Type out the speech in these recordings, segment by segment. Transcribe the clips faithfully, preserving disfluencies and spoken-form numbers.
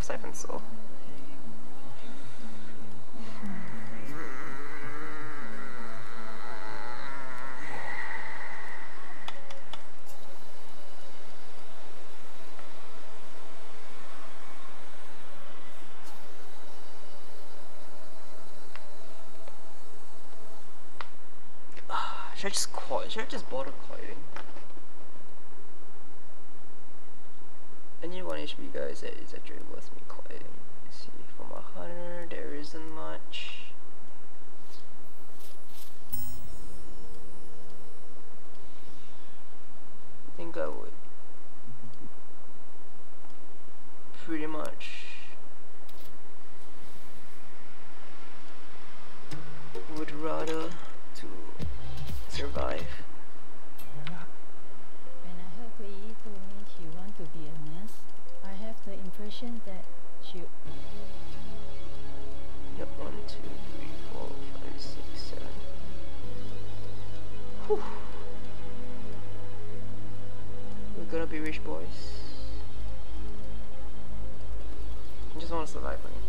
siphon so. Should I just coil? Should I just bother coiling? I need one H P, guys. That is actually worth me coiling. Let's see, from a hunter, there isn't much. I think I would pretty much would rather to survive. When I heard Hui Yi told me she want to be a nurse, I have the impression that she... Yep, one, two, three, four, five, six, seven. Whew. We're gonna be rich, boys. I just want to survive, money.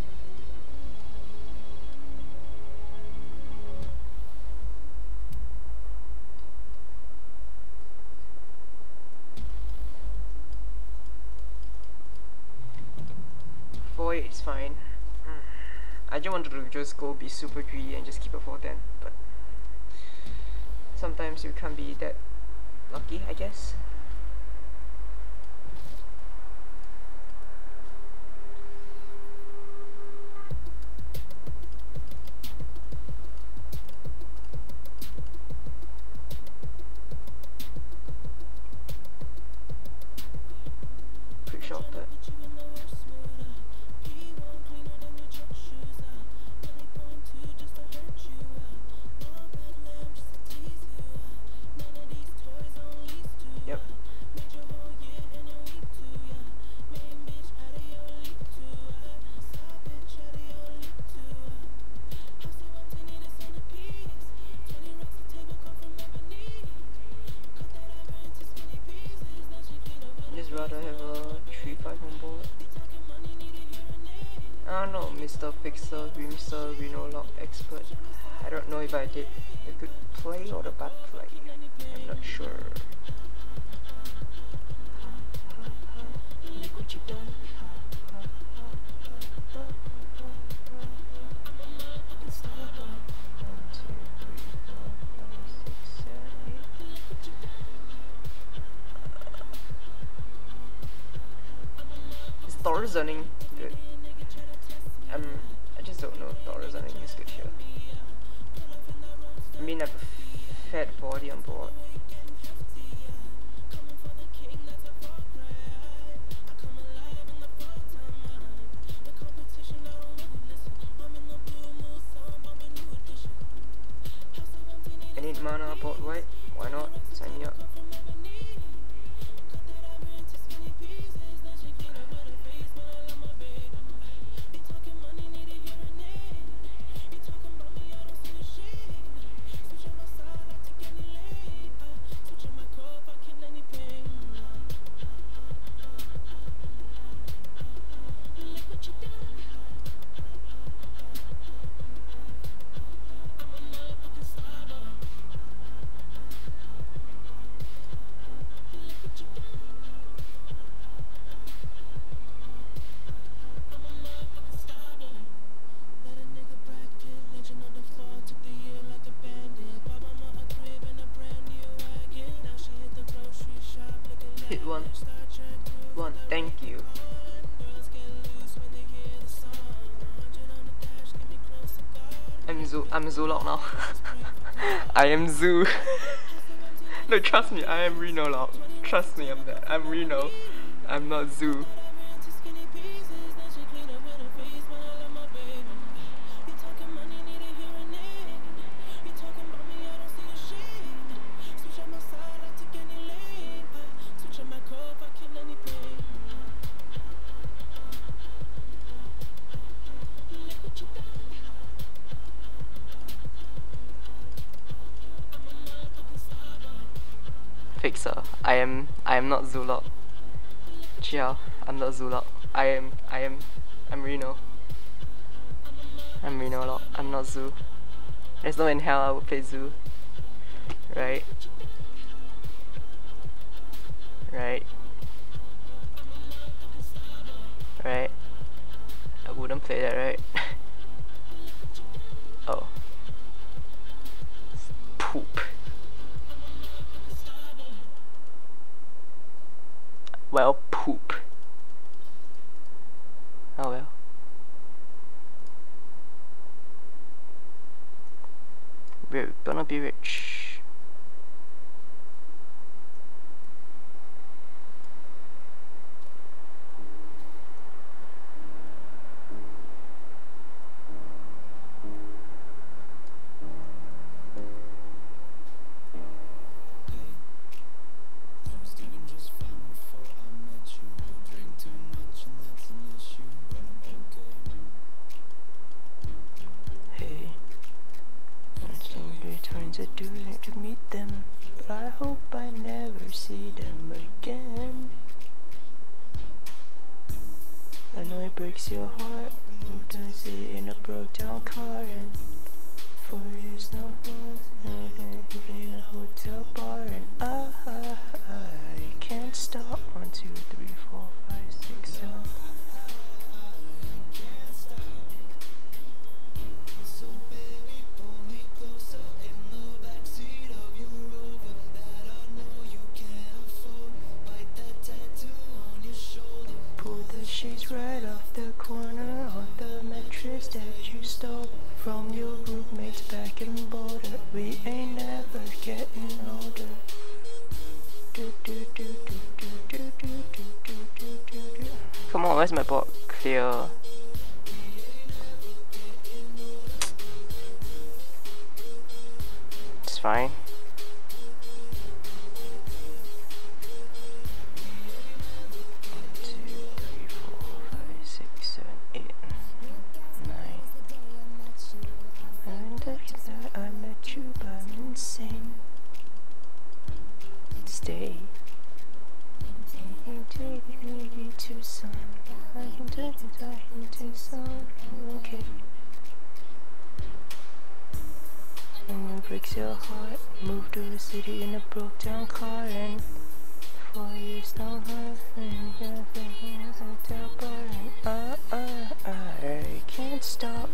four eight is fine. Mm. I just wanted to just go be super greedy and just keep a four ten, but sometimes you can't be that lucky, I guess. Pretty short, but yep. Just rather have a three five on board. I don't know, Mister Fixer, Mister Renolock Expert. I don't know if I did a good play or a bad play. I'm not sure. Look what you done. Is Thor zoning good? Um, I just don't know if Thor zoning is good here. I mean, I have a fat body on board. I need mana board white. Why not? Sign me up. Hit one. One, thank you. I'm Zoo. I'm Zoolock now. I am Zoo. No, trust me, I am Renolock. Trust me, I'm that. I'm Reno. I'm not Zoo. Fixer. I am I am not Zoolock. Ciao, I'm not Zoolock. I am, I am, I'm Reno. I'm Reno a lot. I'm not Zoo. There's no in hell I would play Zoo. Right? Right? Right? I wouldn't play that, right? Oh. Poop. Well, poop. Oh well. We're gonna be rich. To do it to meet them, but I hope I never see them again. I know it breaks your heart, moved to sit in a broke down car, and four years no more, in a hotel bar, and I, I, I can't stop. One, two, three, four, five, six, seven. She's right off the corner of the mattress that you stole from your roommates back in Boulder. We ain't never getting older. Do, do, do, do, do, do, do, do, do, do, do. Come on, where's my board? Clear. It's fine. I met you, but I'm insane. Stay. To some, I can turn it into some. Okay. And it breaks your heart. Moved to a city in a broke down car, and four years no heart. And hotel bar, and uh, uh, I can't stop.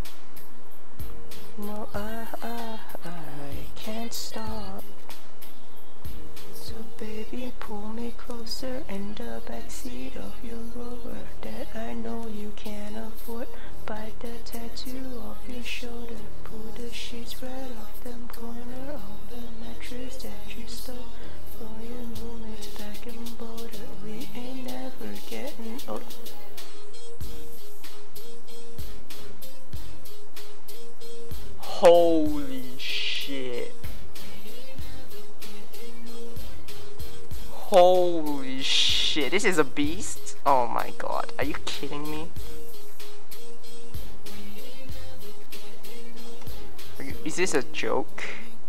No, I, I, I can't stop. So baby, pull me closer in the backseat of your Rover that I know you can't afford. Bite the tattoo off your shoulder. Pull the sheets right off the corner of the mattress that you stole from your roommates back in Boulder. We ain't never getting old. Holy shit. Holy shit. This is a beast? Oh my god. Are you kidding me? Are you, is this a joke?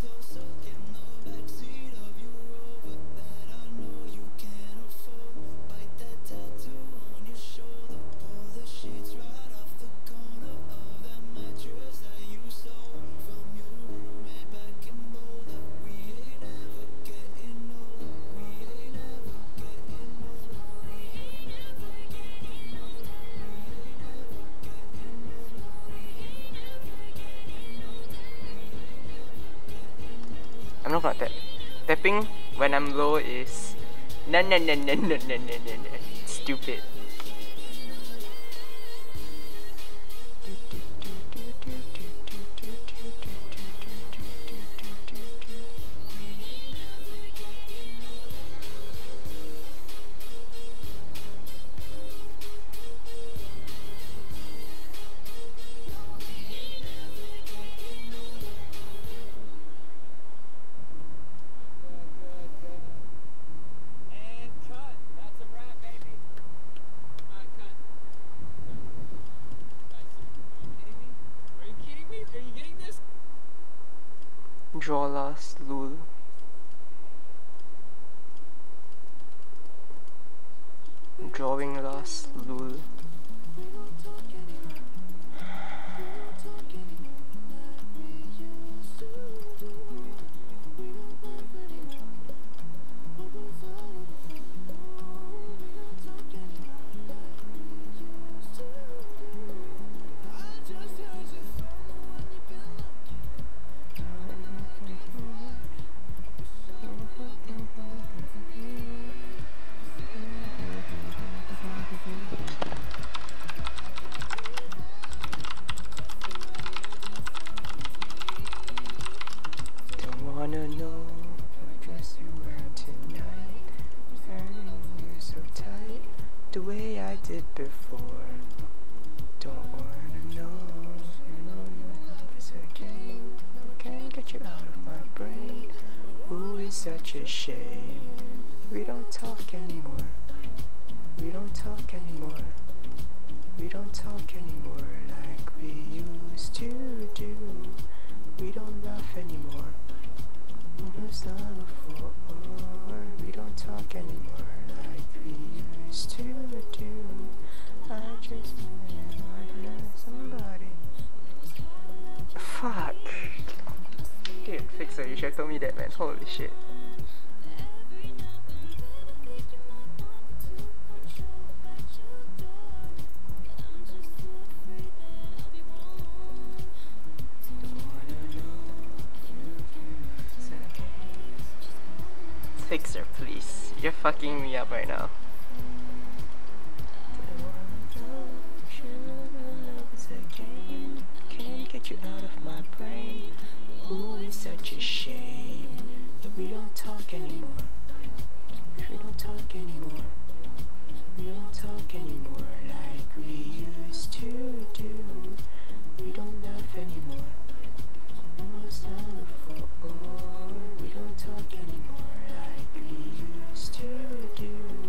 I'm not gonna tap. Tapping when I'm low is no no no no no no no no no. Stupid. Draw last, lul. drawing last, lol. The way I did before. Don't wanna know, you know you love us again. Can't get you out of my brain. Ooh, it's such a shame. We don't talk anymore. We don't talk anymore. We don't talk anymore like we used to do. We don't laugh anymore. Who's done before? We don't talk anymore like we used to do. I just want somebody. Fuck. Dude, Fixer, you should have told me that, man. Holy shit. Fixer, please. You're fucking me up right now. Can't get you out of my brain. Ooh, it's such a shame that we don't talk anymore. We don't talk anymore. We don't talk anymore like we used to do. We don't laugh anymore. We don't talk anymore like we used to do.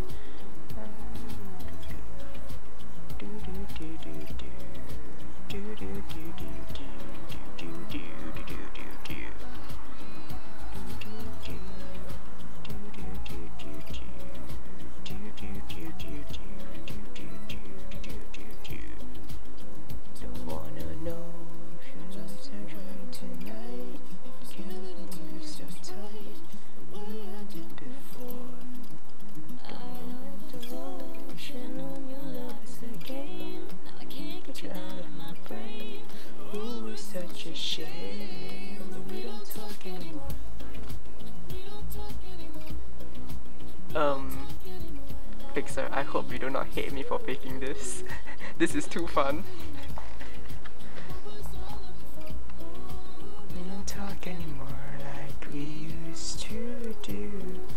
Do do do do do do do do do do do do do do do. Don't wanna know if you're not surgery tonight. Can't you so tight? What I did before. Don't want to know you love us again. Now I can't get you out of my brain. Ooh, it's such a shame that we don't talk anymore. Um, Fixer, I hope you do not hate me for faking this. This is too fun. We don't talk anymore like we used to do.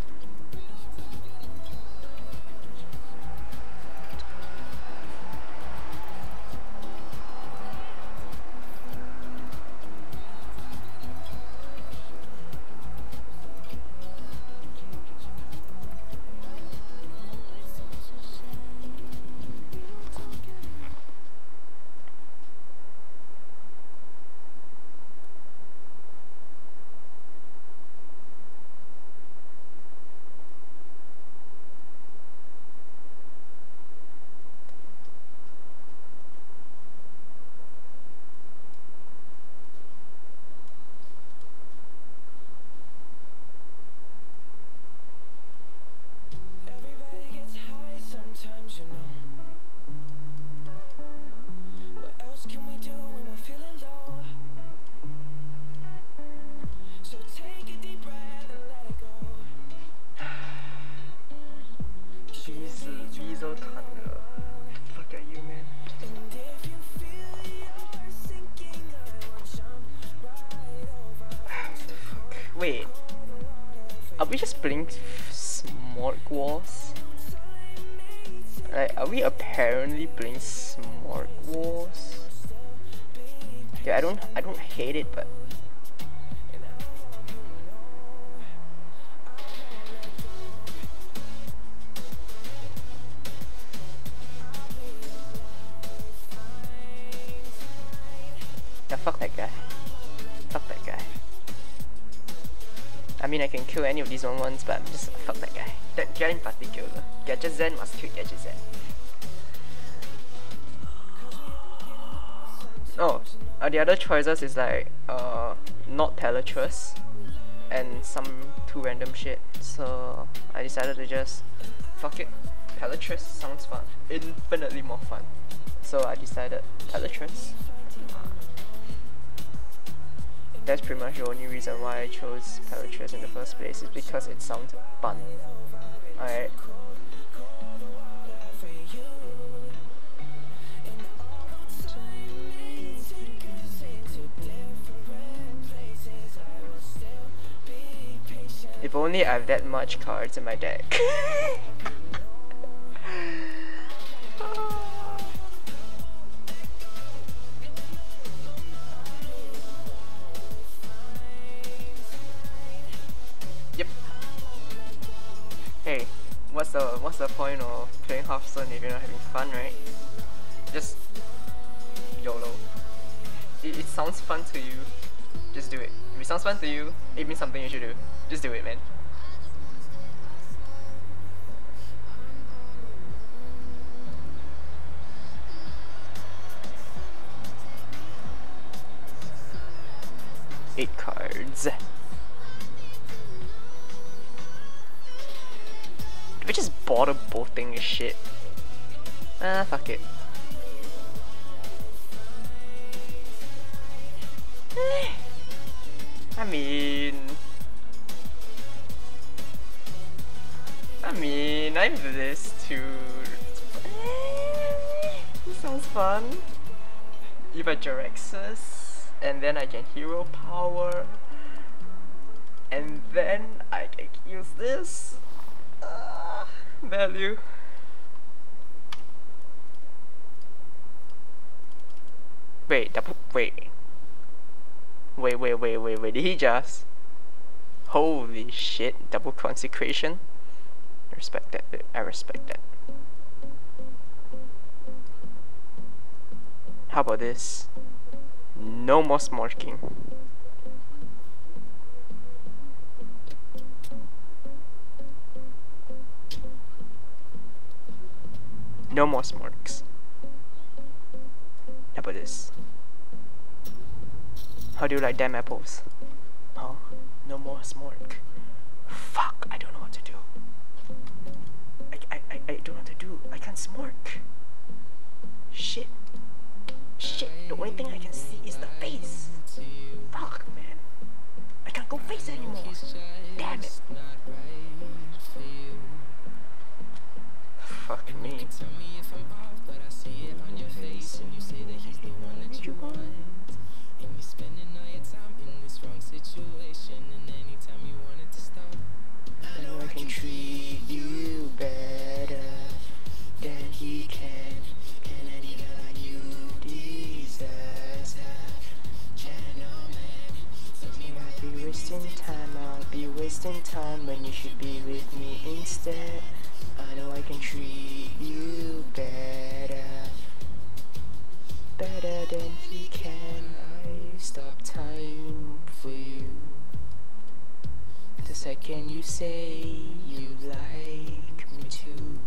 Fuck are you, man? Wait, are we just playing Smorg Wars? Like, are we apparently playing Smorg Wars? Yeah, I don't, I don't hate it, but yeah, fuck that guy. Fuck that guy. I mean, I can kill any of these one ones, but I'm just fuck that guy. that guy in particular. Gadget Zen must kill Gadget Zen. Oh, uh, the other choices is like uh not Pelatrus and some two random shit. So I decided to just fuck it. Pelatrus sounds fun, infinitely more fun. So I decided Pelatrus. That's pretty much the only reason why I chose Pelatrus in the first place, is because it sounds fun. Alright. If only I have that much cards in my deck. Yep. Hey, what's the what's the point of playing Hearthstone if you're not having fun, right? Just YOLO. It, it sounds fun to you. Just do it. If it sounds fun to you, it means something you should do. Just do it, man. Eight cards. Do we just bother bolting this shit? Ah, fuck it. I mean... I mean, I'm this too. This sounds fun. If I Jyrexus, and then I can hero power, and then I can use this. Uh, value. Wait, double, wait. Wait, wait, wait, wait, wait, did he just? Holy shit, double consecration. I respect that, I respect that. How about this? No more smorking. No more smorks. How about this? How do you like damn apples? Huh? No more smork. Fuck, I don't know what to do. I, I, I, I don't know what to do. I can't smork. Shit. Shit, the only thing I can see is the face. Fuck, man. I can't go face anymore. Damn it. Fuck me. I know I can treat you better than he can, and anyone you deserve. I'll be wasting time, I'll be wasting time when you should be with me instead. I know I can treat you better, better than he can. I stop time for you the second you say you like me too.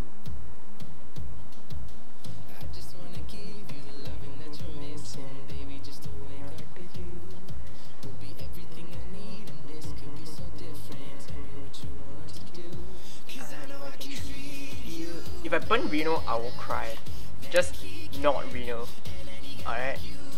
I just wanna give you the loving that you're missing, baby, just to wake up with you. Will be everything I need, and this could be so different. Tell me what you want to do, 'cause I know I can treat you. If I burn Reno, I will cry. Just not Reno. Alright?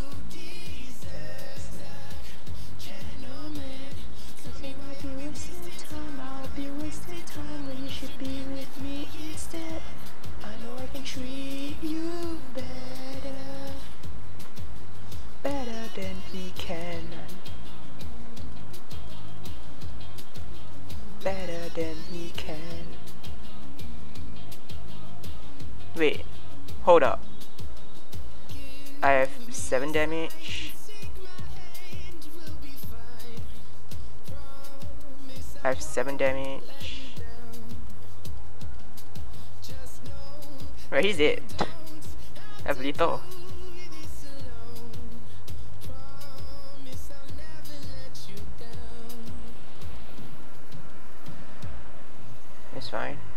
I'll be wasting time when you should be with me instead. I know I can treat you better, better than he can, better than he can. Wait, hold up. I have seven damage. I have seven damage. Right, he's it. I have lethal. It's fine.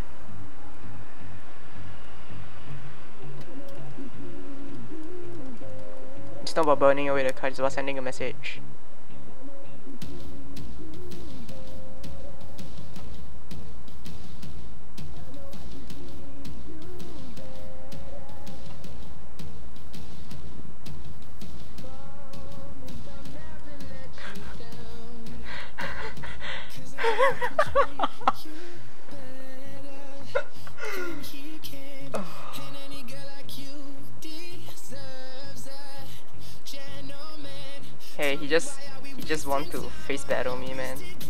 not about burning away the card, it's about sending a message. Hey, he just he just want to face battle me, man.